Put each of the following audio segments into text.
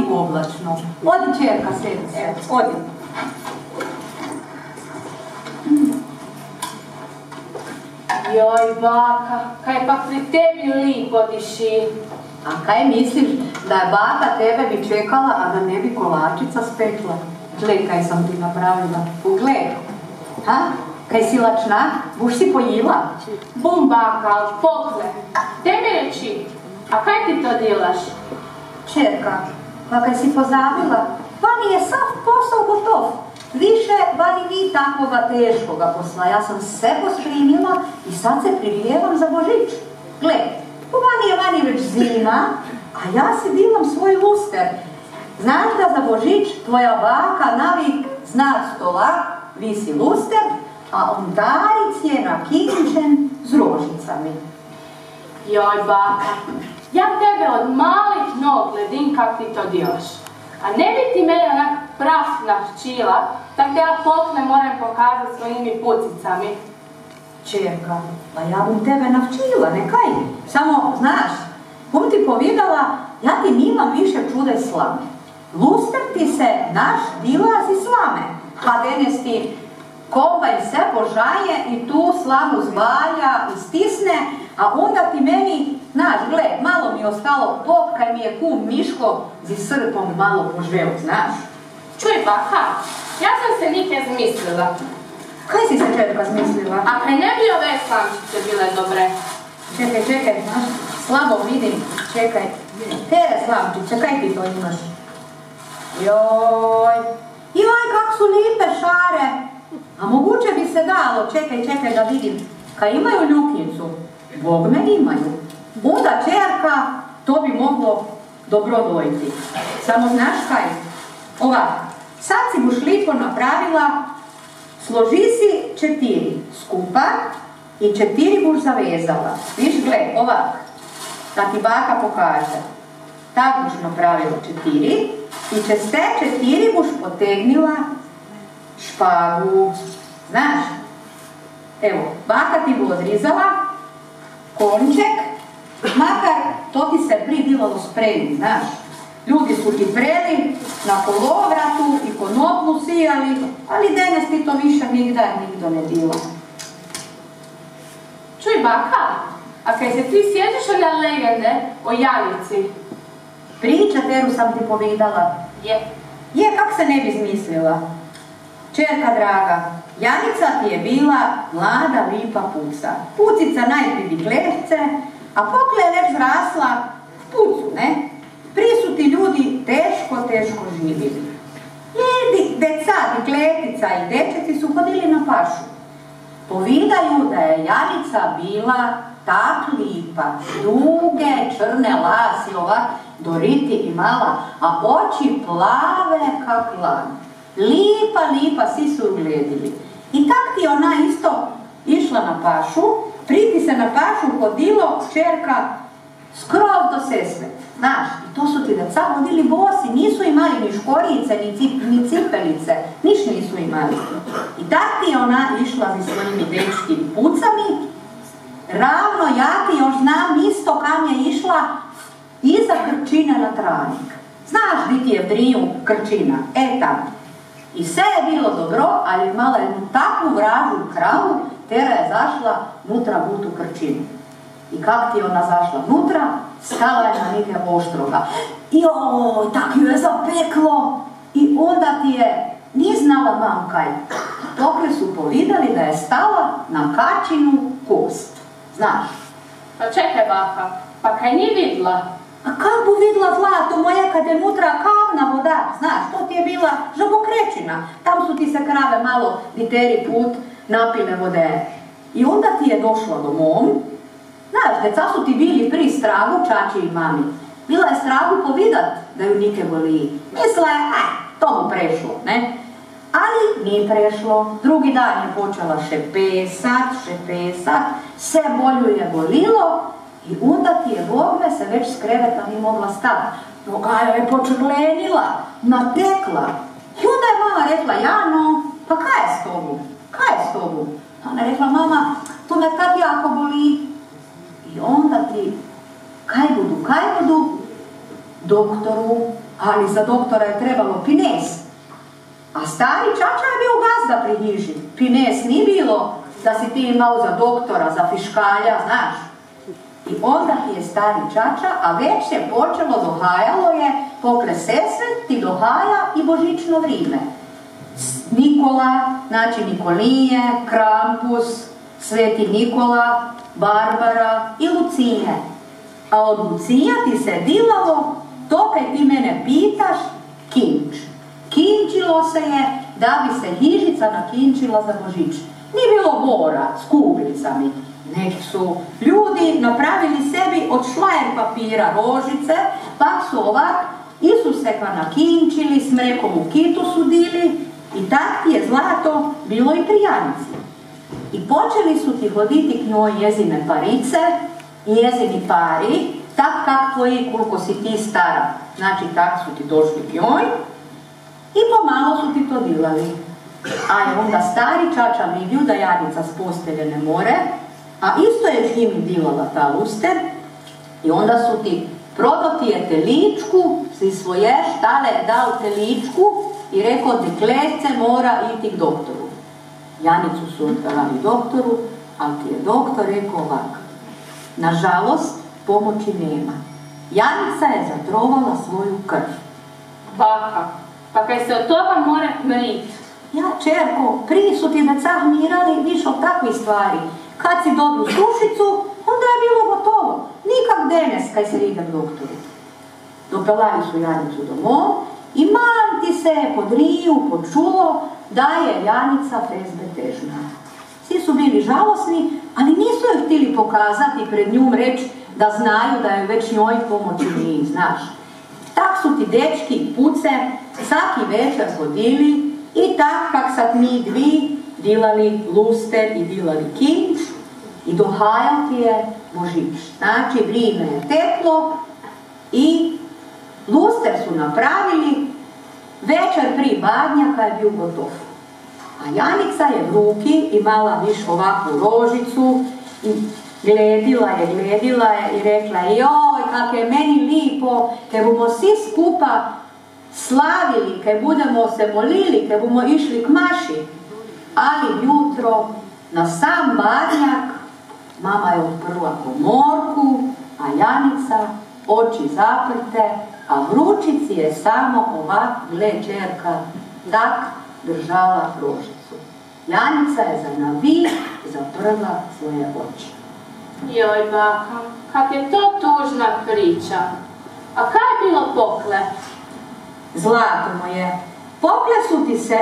toliko oblačno. Odi, čerka, sedi se, odi. Joj, baka, kaj pa pri tebi lipo diši. A kaj misliš, da je baka tebe bi čekala, a da ne bi kolačica spekla? Gle, kaj sam ti napravila. Pogled. Ha? Kaj si lačna? Buš si pojila? Bum, baka, pokle. Tebi reči, a kaj ti to delaš? Čerka, pa kaj si pozabila? Vani je sav posao gotov. Više vani ni takvoga teškoga posla. Ja sam sve pospremila i sad se privijevam za Božić. Gle, vani je već zima, a ja si divam svoj luster. Znaš da za Božić tvoja baka navik znak stola visi luster, a ondaric je nakinčen s rožicami. Joj, baka, ja tebe od malih nog gledim kak ti to djelaš. A ne bi ti mene onak praf navčila, tak da ja pokle moram pokazati svojimi pucicami. Čerka, pa ja bom tebe navčila, nekaj. Samo, znaš, bom ti povedala, ja ti nimam više čude slame. Luster ti se naš dilazi slame, a denes ti kombajn se požaje i tu slamu zvalja i stisne, a onda ti meni, znaš, gle, malo mi je ostalo pop, kaj mi je kum Miško zi srpom malo požveo, znaš. Čuj, baka, ja sam se nike zmislila. Kaj si se, čerka, zmislila? A kaj ne bi ove slamčice bile dobre? Čekaj, znaš, slabo vidim, čekaj. Tere slamčice, kaj ti to imaš? Joj, kak su lipe šare. A moguće bi se dalo, čekaj da vidim. Kaj imaju ljuknicu? Bog me imaju. Onda, čerka, to bi moglo dobro dojti. Samo znaš kaj? Ovako, sad si buš lipo napravila, složi si 4 skupa i 4 buš zavezala. Viš, gle, ovako, da ti baka pokaže. Tak buš napravila 4 i čez te 4 buš potegnila špagu. Znaš? Evo, baka ti bu odrizala konček, makar to ti se prije bilo spremni, znaš. Ljudi su ti preli na kolovratu i konoplu sijali, ali danas ti to više nigdo ne bilo. Čuj, baka, a kaj se ti sjećaš one legende o Janici? Priča, Teru, sam ti povedala. Je, kak se ne bi zmislila. Čerka draga, Janica ti je bila mlada, lipa puca. Pucica najprije klešce, a pokle je već zrasla v pucu, ne? Prije su ti ljudi teško živili. Deca, kletica i dečeci su hodili na pašu. Povidaju da je Janica bila tak lipa, duge, črne lasi, ovak, doriti i mala, a oči plave kak lan. Lipa, svi su ugledili. I tak ti ona isto išla na pašu, priti se na pašu hodilo čerka skroz do Sesve. Znaš, i to su ti deca hodili bosi, nisu imali ni škorice, ni cipelice, niš nisu imali. I tak ti je ona išla za svojimi dečkim pucami, ravno ja ti još znam isto kam je išla iza Krčine na Travnik. Znaš gdje ti je Driju Krčina, tam. I sve je bilo dobro, ali imala jednu takvu vražu kravu, Tera je zašla nutra u tu Krčinu. I kak ti je ona zašla nutra, stala je na neke oštroga. Joj, tak ju je zapeklo. I onda ti je, nije znala mam kaj. Dokle su povidali da je stala na kačinu kost. Znaš? Pa čekaj, baka, pa kaj nije vidla? A kak bu vidla zlato moje kad je nutra kavna voda, znaš, to ti je bila žabokrečina. Tam su ti se krave malo diteri put napile vode. I onda ti je došla domom. Znaš, deca su ti bili pri strahu čači i mami. Bila je strahu povidat da ju nike boli. Misla je, to mu prešlo, ne? Ali nije prešlo. Drugi dan je počela šepesat, sve bolju je bolilo. I onda ti je Bogme se već s kreveta nije mogla stati. Noga je počrvenila, natekla. I onda je mama rekla, Jano, pa kaj je s tobom? Ona je rekla, mama, to me tak jako boli. I onda ti, kaj budu? Doktoru, ali za doktora je trebalo pines. A stari čača je bio gazda pri hiži. Pines nije bilo da si ti imao za doktora, za fiškalja, znaš. I onda ti je stari čača, a već je počelo, dohajalo je pokre sesvet, ti dohaja i božićno vrime. Nikola, znači Nikolije, Krampus, Sveti Nikola, Barbara i Lucije. A od Lucija ti se dilalo, to kaj ti mene pitaš, kinč. Kinčilo se je da bi se hižica nakinčila za Božić. Nije bilo bora s kuglicami, nek su ljudi napravili sebi od šlajer papira rožice, pa su ovak Isuseka nakinčili, s mrekom u kitu su dili i tak je zlato bilo i pri Janici. I počeli su ti hoditi k njoj jezine parice, njezini pari, tak kak tvoji, koliko si ti stara. Znači, tak su ti došli k njoj i pomalo su ti to dilali. A je onda stari čača vidio da Janica s postelje ne more, a isto je s njim dilala ta luster i onda su ti prodao ti je teličku, si svoje štale dao teličku i rekao deklece mora iti k doktoru. Janicu su odpravili doktoru, ali ti je doktor rekao ovako. Nažalost, pomoći nema. Janica je zatrovala svoju krv. Baka, pa kaj se od toga more mrit? Ja, čerko, prije su ti već mirali više od takvih stvari. Kad si dobio sušicu, onda je bilo gotovo. Nikak denes kaj se ide k doktoru. Dopelali su Janicu domov i mal ti se pod riju počulo da je Janica bezbetežna. Svi su bili žalosni, ali nisu joj htjeli pokazati pred njom reći da znaju da je već njoj pomoći nije, znaš. Tak su ti dečki puce svaki večer hodili i tak kak sad mi dvi dilali luster i dilali kinč i dohajal ti je Božić. Znači, vrijeme je teklo i luster su napravili, večer prije badnjaka je bio gotov. A Janica je v ruki imala viš ovakvu rožicu i gledila je i rekla joj, kak je meni lipo, kaj bomo svi skupa slavili, kaj budemo se molili, kaj bomo išli k maši. Ali jutro na sam badnjak mama je odprla komorku, a Janica oči zaprte, a v ručici je samo ovak, gle čerka, tak držala rožicu. Janica je za navih zaprla svoje oči. Joj, baka, kak je to tužna priča. A kaj je bilo pokle? Zlato moje, pokle su ti se,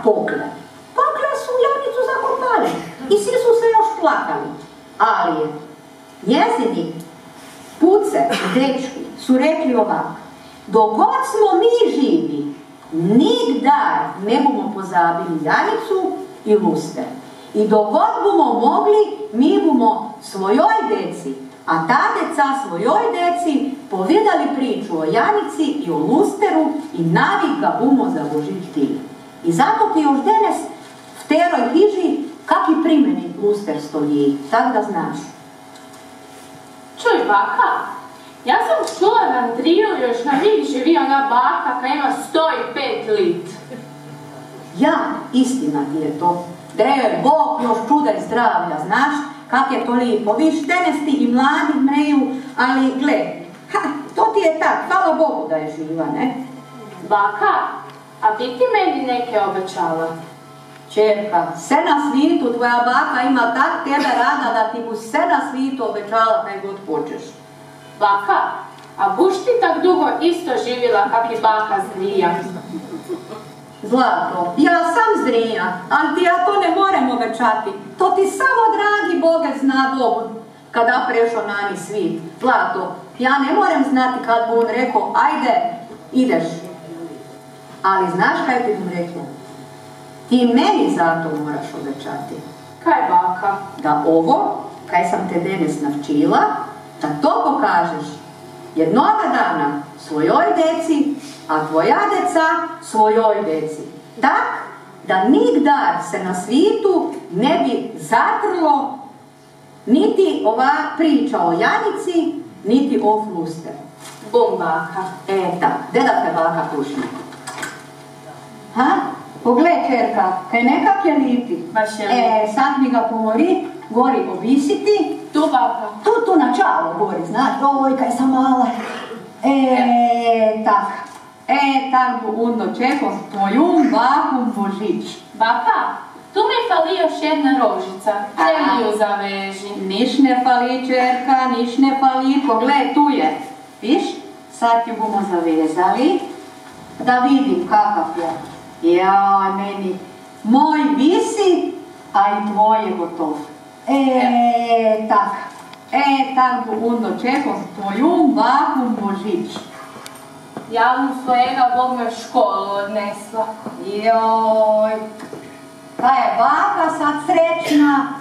pokle su Janicu zakopali i svi su se još plakali. Ali je njezini puce i dečki su rekli ovako, dok god smo mi živi, nigdar ne bomo pozabili Janicu i luster. I dok god bomo mogli, mi bomo svojoj deci, a ta deca svojoj deci povedali priču o Janici i o lusteru i navika bomo za Božić dili. I zato ti još danes v teroj hiži kaki primjeni luster stoji, tak da znaš. Čuj, baka, ja sam čula da Andriju još na vih živi ona baka koja ima 105 lit. Ja, istina ti je to. Da je Bog još čuda i zdravlja, znaš, kak je to lipo. Viš, danes ti i mladi mreju, ali gle, to ti je tak, hvala Bogu da je živa, ne? Baka, a bi ti meni neke obećala? Čerka, sve na svijetu tvoja baka ima tak tebe rada da ti bu sve na svijetu obećala kaj god hoćeš. Baka, a buš ti tak dugo isto živjela kak i baka Zrija? Zlato, ja sam Zrija, ali ti ja to ne morem obećati. To ti samo dragi Boge zna Bog kada prešao na ni svit. Zlato, ja ne morem znati kad bu on rekao, ajde, ideš. Ali znaš kaj ti bom rekla? Ti meni zato moraš obećati. Kaj, baka? Da ovo, kaj sam te danes navčila, da to pokažeš jednoga dana svojoj deci, a tvoja deca svojoj deci. Tak, da nigdar se na svijetu ne bi zatrlo niti ova priča o Janici, niti o lusteru. Bum, baka. Tak, gdje da te baka pušne? Ha? Pogled, čerka, kaj nekak je lipi. Baš je lipi. Sad mi ga gori ovisiti. Tu, baka. Tu na čalo gori, znaš, oj, kaj sam mala. Tak. Tak bu undo čekao tvojum bakum Božić. Baka, tu mi fali još jedna rožica. Če mi ju zaveži? Niš ne fali, čerka, niš ne fali. Pogled, tu je. Viš? Sad ju bomo zavezali. Da vidim kakav je. Jaj, meni. Moj visi, a i tvoje gotov. Tak. Tak bu undo čekao tvojum bakum Božić. Ja mu svojega Bog me u školu odnesla. Joj, ta je baka sad srećna,